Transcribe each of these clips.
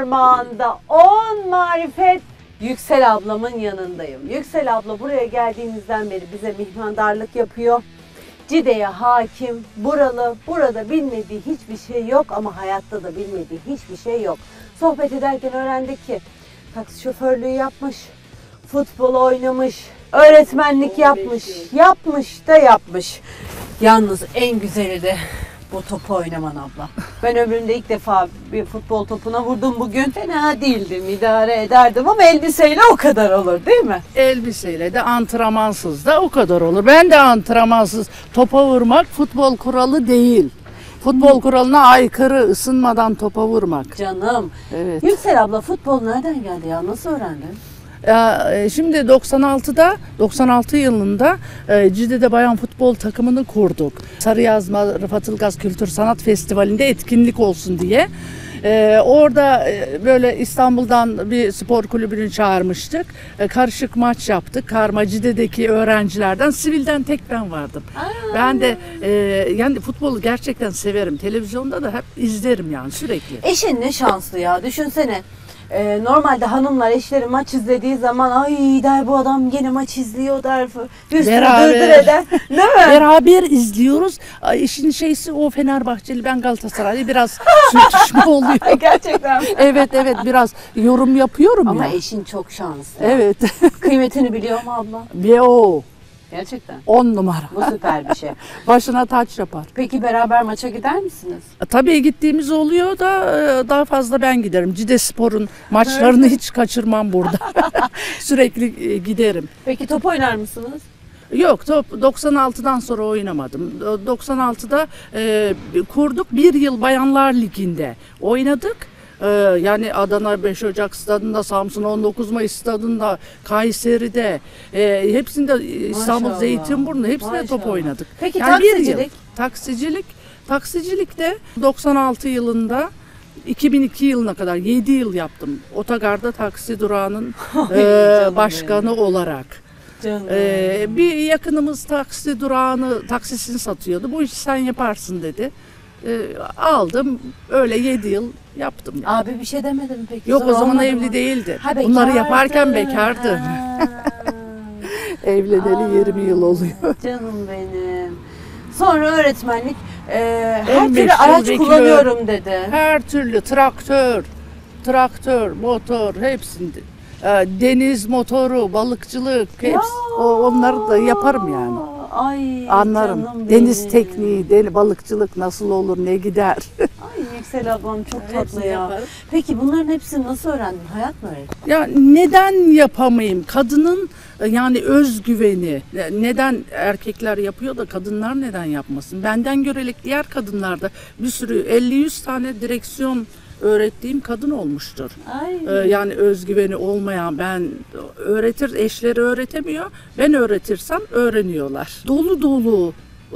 armağanda 10 marifet. Yüksel ablamın yanındayım. Yüksel abla buraya geldiğimizden beri bize mihmandarlık yapıyor. Cide'ye hakim, buralı, burada bilmediği hiçbir şey yok ama hayatta da bilmediği hiçbir şey yok. Sohbet ederken öğrendik ki taksi şoförlüğü yapmış, futbol oynamış, öğretmenlik yapmış, yapmış. Yalnız en güzeli de bu topu oynaman abla. Ben ömrümde ilk defa bir futbol topuna vurdum bugün. Fena değildim, idare ederdim ama elbiseyle o kadar olur değil mi? Elbiseyle de antrenmansız da o kadar olur. Ben de antrenmansız topa vurmak futbol kuralı değil. Futbol kuralına aykırı ısınmadan topa vurmak. Canım. Evet. Yüksel abla futbol nereden geldi ya? Nasıl öğrendin? Şimdi 96 yılında Cide'de bayan futbol takımını kurduk. Sarıyazma Rıfat Ilgaz Kültür Sanat Festivali'nde etkinlik olsun diye. Orada böyle İstanbul'dan bir spor kulübünü çağırmıştık. Karışık maç yaptık. Karma Cide'deki öğrencilerden, sivilden tek ben vardım. Ben de yani futbolu gerçekten severim. Televizyonda da hep izlerim yani sürekli. Eşin ne şanslı ya. Düşünsene. Normalde hanımlar eşleri maç izlediği zaman ay der bu adam yine maç izliyor der. Bir sürü dırdır eder. Değil mi? Beraber izliyoruz. İşin şeysi o Fenerbahçeli, ben Galatasaraylı, biraz sürtüşme oluyor. Gerçekten. Evet biraz yorum yapıyorum ama ya. eşin çok şanslı. Evet. Kıymetini biliyor mu abla? Ve o Gerçekten. 10 numara. Bu süper bir şey. Başına taç yapar. Peki beraber maça gider misiniz? Tabii gittiğimiz oluyor da daha fazla ben giderim. Cidespor'un maçlarını hiç kaçırmam burada. Sürekli giderim. Peki top oynar mısınız? Yok, top 96'dan sonra oynamadım. 96'da kurduk. Bir yıl Bayanlar Ligi'nde oynadık. Yani Adana 5 Ocak stadında, Samsun 19 Mayıs stadında, Kayseri'de, hepsinde İstanbul Maşallah. Zeytinburnu, hepsine top Maşallah. oynadık. Peki Yani bir yıl. taksicilik? Taksicilik de 96 yılında 2002 yılına kadar 7 yıl yaptım. Otogarda taksi durağının Canım başkanı olarak. Canım. Bir yakınımız taksi durağını, taksisini satıyordu. Bu işi sen yaparsın dedi. Aldım, öyle 7 yıl yaptım. Yani. Abi bir şey demedin mi peki? Yok, Zor o zaman olmadı evli mı? değildi. Ha, Bunları bekardın. yaparken bekardı. Ha. Evleneli 20 yıl oluyor. Canım benim. Sonra öğretmenlik. Her 15 türlü yıl araç bekliyor. kullanıyorum dedi. Her türlü traktör, motor hepsinde. Deniz motoru, balıkçılık hepsi. Onları da yaparım yani. Ay Anlarım. canım Deniz benim. tekniği, balıkçılık nasıl olur, ne gider. Ay Yüksel ablam çok tatlı Hepsini ya. yaparım. Peki bunların hepsini nasıl öğrendin? Hayat mı öğretti? Ya neden yapamayayım? Kadının yani özgüveni. Neden erkekler yapıyor da kadınlar neden yapmasın? Benden görerek diğer kadınlarda bir sürü 50-100 tane direksiyon öğrettiğim kadın olmuştur. Ay. Yani özgüveni olmayan, ben eşleri öğretemiyor. Ben öğretirsem öğreniyorlar. Dolu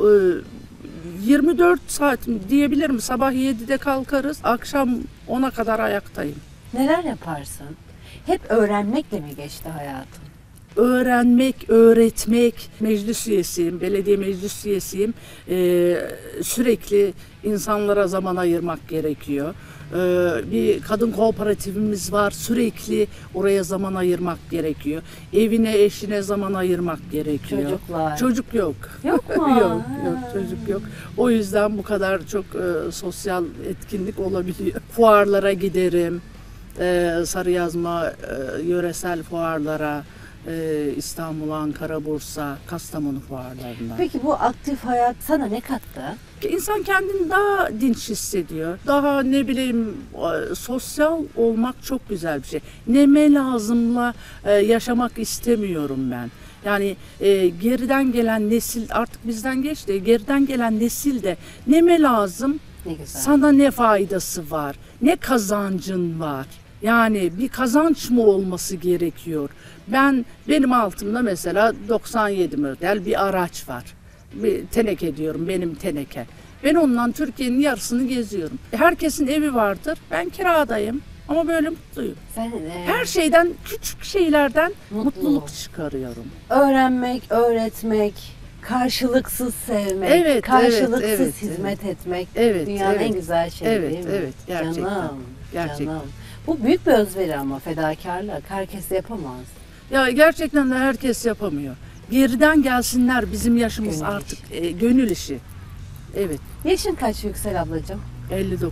24 saat diyebilirim. Sabah 7'de kalkarız, akşam 10'a kadar ayaktayım. Neler yaparsın? Hep öğrenmekle mi geçti hayatın? Öğrenmek, öğretmek, meclis üyesiyim, belediye meclis üyesiyim. Sürekli insanlara zaman ayırmak gerekiyor. Bir kadın kooperatifimiz var, sürekli oraya zaman ayırmak gerekiyor. Evine, eşine zaman ayırmak gerekiyor. Çocuklar. Çocuk yok. Yok mu? yok, çocuk yok. O yüzden bu kadar çok sosyal etkinlik olabiliyor. Fuarlara giderim. Sarıyazma yöresel fuarlara, İstanbul, Ankara, Bursa, Kastamonu fuarlarında. Peki bu aktif hayat sana ne kattı? İnsan kendini daha dinç hissediyor. Daha ne bileyim sosyal olmak çok güzel bir şey. Neme lazımla yaşamak istemiyorum ben. Yani geriden gelen nesil artık bizden geçti. Geriden gelen nesil de neme lazım? Ne güzel. Sana ne faydası var? Ne kazancın var? Yani bir kazanç mı olması gerekiyor? Benim altımda mesela 97 model bir araç var. Bir teneke diyorum, benim teneke. Ben ondan Türkiye'nin yarısını geziyorum. Herkesin evi vardır. Ben kiradayım ama böyle mutluyum. Sen, Her şeyden, küçük şeylerden Mutluluk. mutluluk çıkarıyorum. öğrenmek, öğretmek, karşılıksız sevmek, Evet, karşılıksız evet, hizmet etmek Evet, dünyanın evet. en güzel şeyi Evet, değil mi? evet, gerçekten. Canım. Gerçekten. Canım. Bu büyük bir özveri ama fedakarlık. Herkes yapamaz. Ya gerçekten de herkes yapamıyor. Geriden gelsinler, bizim yaşımız Gönül artık gönül işi. Evet, Yaşın kaç Yüksel ablacığım? 59.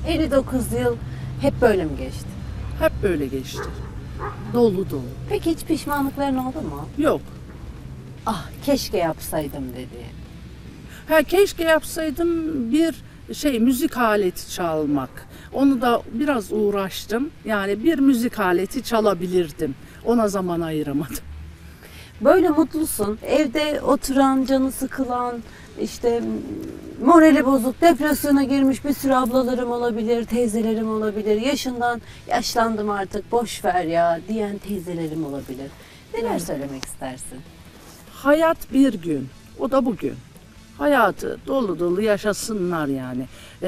59 yıl hep böyle mi geçti? Hep böyle geçti. Dolu dolu. Peki hiç pişmanlıkların oldu mu? Yok. Ah keşke yapsaydım dedi. Ha, keşke yapsaydım bir müzik aleti çalmak. Onu da biraz uğraştım. Yani bir müzik aleti çalabilirdim. Ona zaman ayıramadım. Böyle mutlusun. Evde oturan, canı sıkılan, işte morali bozuk, depresyona girmiş bir sürü ablalarım olabilir, teyzelerim olabilir. Yaşından yaşlandım artık, boş ver ya diyen teyzelerim olabilir. Neler söylemek istersin? Hayat bir gün. O da bugün. Hayatı dolu dolu yaşasınlar yani.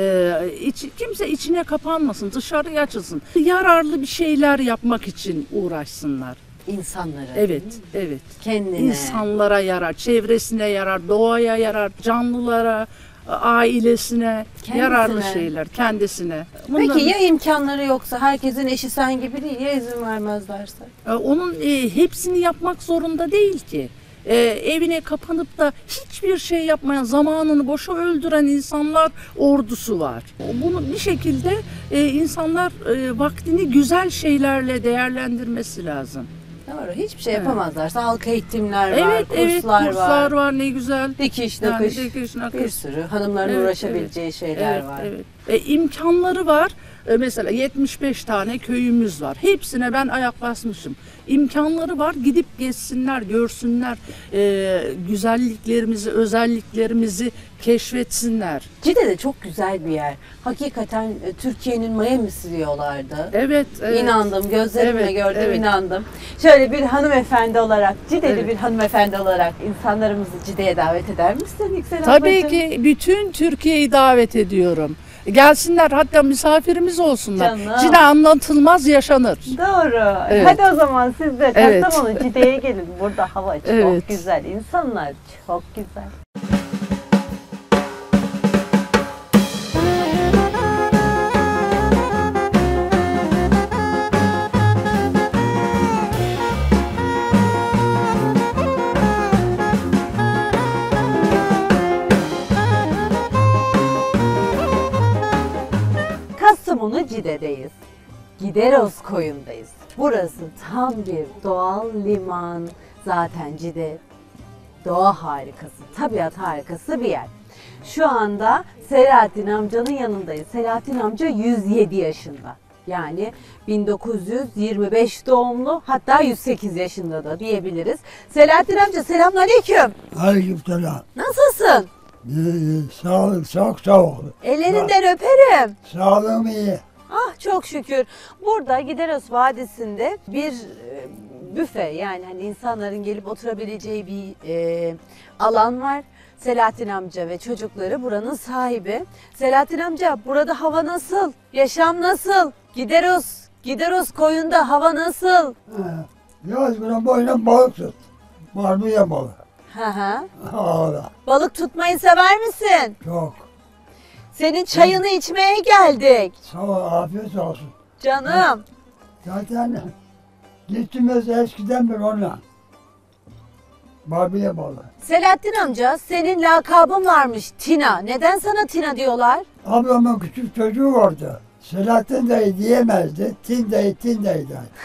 Kimse içine kapanmasın, dışarıya açılsın. Yararlı bir şeyler yapmak için uğraşsınlar. İnsanlara. Evet, evet. Kendine. İnsanlara yarar, çevresine yarar, doğaya yarar, canlılara, ailesine Kendisine. yararlı şeyler, kendisine. Peki ya imkanları yoksa, herkesin eşi sen gibi değil, ya izin vermezlerse? Onun hepsini yapmak zorunda değil ki. Evine kapanıp da hiçbir şey yapmayan, zamanını boşa öldüren insanlar ordusu var. Bunu bir şekilde insanlar vaktini güzel şeylerle değerlendirmesi lazım. Doğru, hiçbir şey Evet. yapamazlarsa halka eğitimler var, Evet, kurslar var, ne güzel. dikiş, Yani nakış, dikiş, bir nakış. sürü hanımların Evet, uğraşabileceği şeyler Evet, var. evet. İmkanları var. Mesela 75 tane köyümüz var. Hepsine ben ayak basmışım. İmkanları var. Gidip gezsinler, görsünler. Güzelliklerimizi, özelliklerimizi keşfetsinler. Cide de çok güzel bir yer. Hakikaten Türkiye'nin Miami'si diyorlardı. Evet, evet. İnandım, gözlerimle Evet, gördüm, evet. inandım. Şöyle bir hanımefendi olarak, Cideli Evet. bir hanımefendi olarak insanlarımızı Cide'ye davet eder misin Yüksel Tabii ablacığım? ki bütün Türkiye'yi davet ediyorum. Gelsinler, hatta misafirimiz olsunlar. Canım. Cide anlatılmaz yaşanır. Doğru. Evet. Hadi o zaman siz de Evet. Kastamonu Cide'ye gelin. Burada hava çok Evet. güzel, insanlar çok güzel. Kastamonu Cide'deyiz. Gideros koyundayız. Burası tam bir doğal liman. Zaten Cide doğa harikası, tabiat harikası bir yer. Şu anda Selahattin amcanın yanındayız. Selahattin amca 107 yaşında. Yani 1925 doğumlu, hatta 108 yaşında da diyebiliriz. Selahattin amca selamünaleyküm. Aleykümselam. Nasılsın? Sağlık çok sağ ol. Ellerinden öperim. Sağlığım iyi. Ah çok şükür. Burada Gideros Vadisi'nde bir büfe, yani hani insanların gelip oturabileceği bir alan var. Selahattin amca ve çocukları buranın sahibi. Selahattin amca, burada hava nasıl? Yaşam nasıl? Gideros koyunda hava nasıl? Yaz günü boyuna balık tut. Barbunya balığı. Hı hı. Ağla. Balık tutmayı sever misin? Çok. Senin çayını içmeye geldik. Sağ ol, afiyet olsun. Canım. Zaten gittiğimiz eskiden beri onunla. Barbunya balığı. Selahattin amca, senin lakabın varmış, Tina. Neden sana Tina diyorlar? Ablamın küçük çocuğu vardı. Selahattin dayı diyemezdi. Tin dayı der.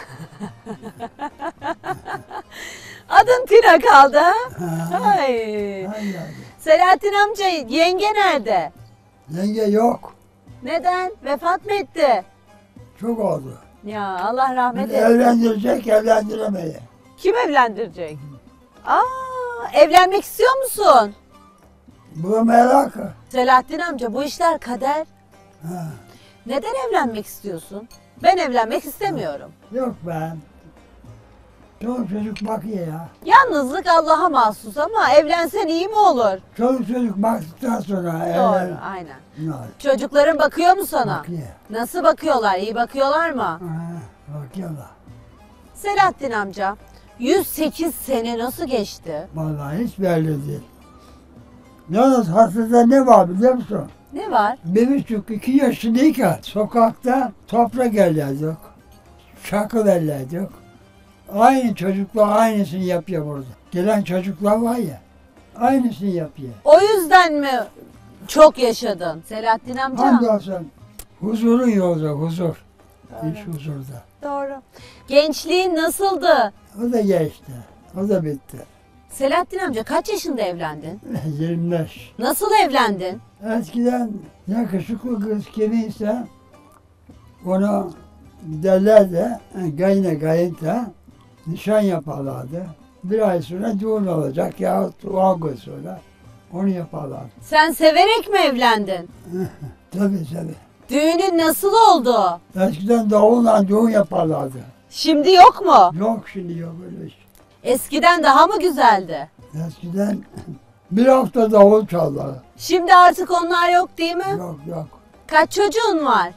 Adın Tina kaldı ha? Ha. Ay. Ay. Selahattin amca, yenge nerede? Yenge yok. Neden? Vefat mı etti? Çok oldu. Ya Allah rahmet Beni eylesin. evlendirecek, evlendiremedi. Kim evlendirecek? Aa, evlenmek istiyor musun? Bu merak. Selahattin amca, bu işler kader. Ha. Neden evlenmek istiyorsun? Ben evlenmek istemiyorum. Yok ben. Çoluk çocuk bakıyor ya. Yalnızlık Allah'a mahsus ama evlensen iyi mi olur? Çoluk çocuk baktıktan sonra Doğru, aynen. Bunlar Çocukların bakıyor mu sana? bakıyor. Nasıl bakıyorlar? İyi bakıyorlar mı? Ha, bakıyorlar. Selahattin amca, 108 sene nasıl geçti? Vallahi hiç belli değil. Yalnız hafızda ne var biliyor musun? Ne var? 1,5-2 yaşındayken sokakta toprak ellerdik. Çakıl ellerdik. Aynı çocuklar aynısını yapıyor burada. Gelen çocuklar var ya, aynısını yapıyor. O yüzden mi çok yaşadın Selahattin amca? Hamdolsun huzurun yolda, huzur. İş huzurda. Doğru. Gençliğin nasıldı? O da geçti. O da bitti. Selahattin amca kaç yaşında evlendin? 25. Nasıl evlendin? Eskiden yakışıklı kız kimiyse onu derlerdi, kayınta nişan yaparlardı. Bir ay sonra düğün olacak yahut 10 gün sonra onu yaparlardı. Sen severek mi evlendin? Tabii. Düğünün nasıl oldu? Eskiden davulla düğün yaparlardı. Şimdi yok mu? Yok şimdi yok öyle şey. Eskiden daha mı güzeldi? Eskiden bir hafta davul çalarlar. Şimdi artık onlar yok değil mi? Yok. Kaç çocuğun var?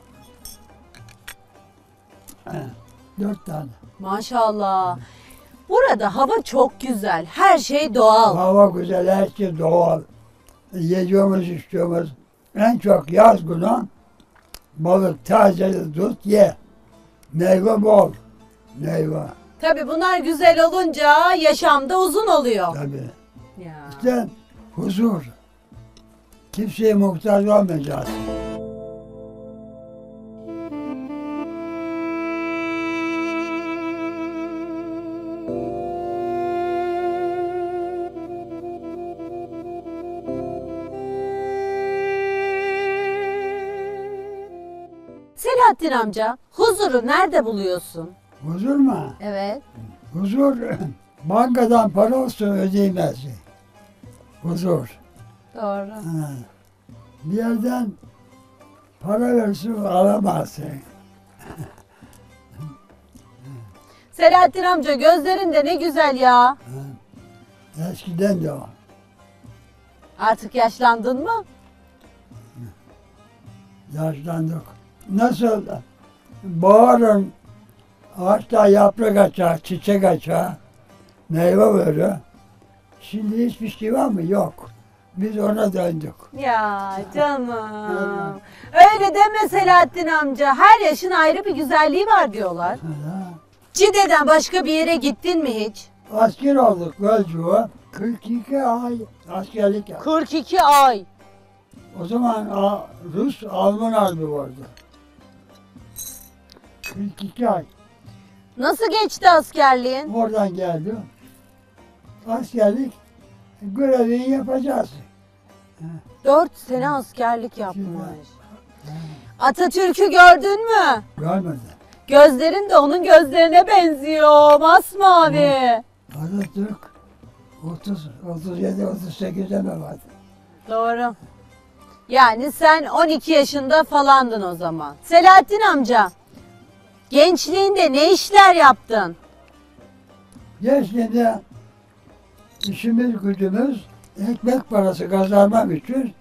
4 tane. Maşallah. Burada hava çok güzel. Her şey doğal. Hava güzel, her şey doğal. Yediğimiz, içtiğimiz. En çok yaz günü balık taze tut ye. Meyve bol. Meyve. Tabii bunlar güzel olunca yaşamda uzun oluyor. Tabii. Ya. İşte huzur. Kimseye muhtaç olmayacağız. Selahattin amca, huzuru nerede buluyorsun? Huzur mu? Evet. Huzur bankadan para olsun ödeyemez. Huzur. Doğru. Ha. Bir yerden para versin alamazsın. Selahattin amca gözlerin de ne güzel ya. Eskiden de o. Artık yaşlandın mı? Yaşlandık. Nasıl baharın ağaçta yaprak açar, çiçek açar, meyve verir. Şimdi hiçbir şey var mı? Yok. Biz ona döndük. Ya canım. Öyle deme Selahattin amca. Her yaşın ayrı bir güzelliği var diyorlar. Ha. Cide'den başka bir yere gittin mi hiç? Asker olduk Gölcük'e. 42 ay askerlik yaptık. 42 ay. O zaman Rus Alman harbi vardı. 42 ay. Nasıl geçti askerliğin? Oradan geldim. Askerlik görevini yapacağız. 4 sene askerlik yapmış. Atatürk'ü gördün mü? Görmedim. Gözlerin de onun gözlerine benziyor. Masmavi. Atatürk 37-38'de mi vardı? Doğru. Yani sen 12 yaşında falandın o zaman. Selahattin amca, gençliğinde ne işler yaptın? Gençliğinde işimiz gücümüz ekmek parası kazanmak için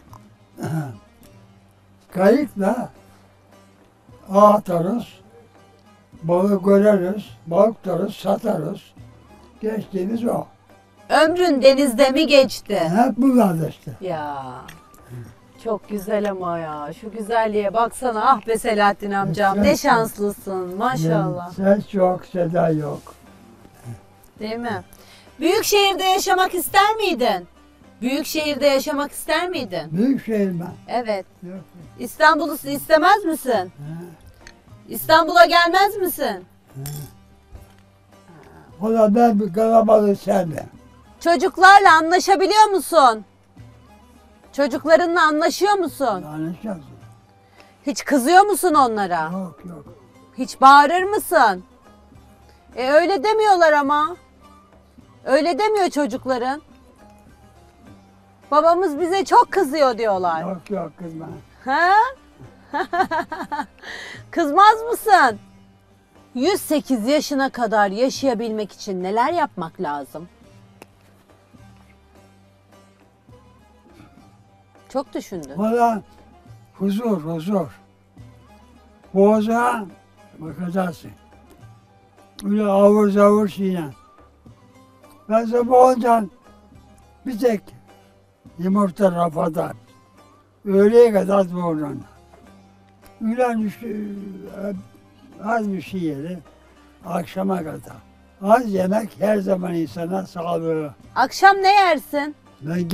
kayıkla ağ atarız, balık göreriz, balık tutarız, satarız. Geçtiğimiz o. Ömrün denizde mi geçti? Hep bu vardı işte. Ya çok güzel ama ya. Şu güzelliğe baksana. Ah be Selahattin amcam. Ne şanslısın. Maşallah. Ses yok, seda yok. Değil mi? Büyük şehirde yaşamak ister miydin? Büyük şehirde yaşamak ister miydin? Büyük şehir mi? Evet. Yok. İstanbul'u istemez misin? Ha. İstanbul'a gelmez misin? O da ben bir kalabalığı sevmem. Çocuklarla anlaşabiliyor musun? Çocuklarınla anlaşıyor musun? Anlaşılsın. Hiç kızıyor musun onlara? Yok. Hiç bağırır mısın? Öyle demiyorlar ama. Öyle demiyor çocukların. Babamız bize çok kızıyor diyorlar. Yok kızma. Ha? Kızmaz mısın? 108 yaşına kadar yaşayabilmek için neler yapmak lazım? Çok düşündün. Valla huzur. Boğaza bakacaksın. Öyle avur zavur şeyle. Ben sabah olacaksın bir tek yumurta rafadan. öğleye kadar doğuran. Ülen üstü az bir şey yeri akşama kadar. Az yemek her zaman insana sağlığı. Akşam ne yersin? Ben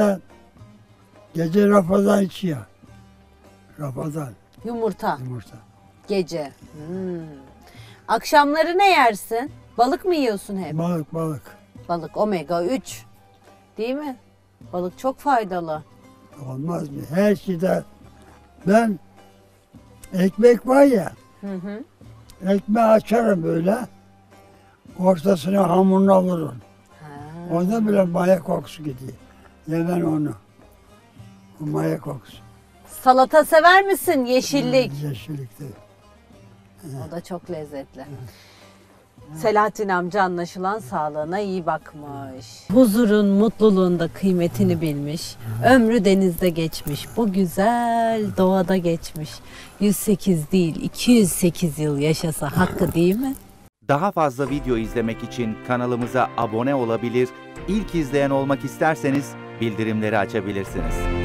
gece rafadan içiyor. Rafadan Yumurta. yumurta. Gece. Akşamları ne yersin? Balık mı yiyorsun hep? Balık. Balık omega 3. Değil mi? Balık çok faydalı. Olmaz mı? Her şeyde ben ekmek var ya, Hı hı. ekmeği açarım böyle. Ortasına hamurunu alırım. Ha. Onda bile maya kokusu gidiyor. Yemem onu. O maya kokusu. Salata sever misin? Yeşillik. Yeşillikte. O da çok lezzetli. Selahattin amca anlaşılan sağlığına iyi bakmış. Huzurun, mutluluğun da kıymetini bilmiş. Ömrü denizde geçmiş. Bu güzel doğada geçmiş. 108 değil 208 yıl yaşasa hakkı değil mi? Daha fazla video izlemek için kanalımıza abone olabilir, ilk izleyen olmak isterseniz bildirimleri açabilirsiniz.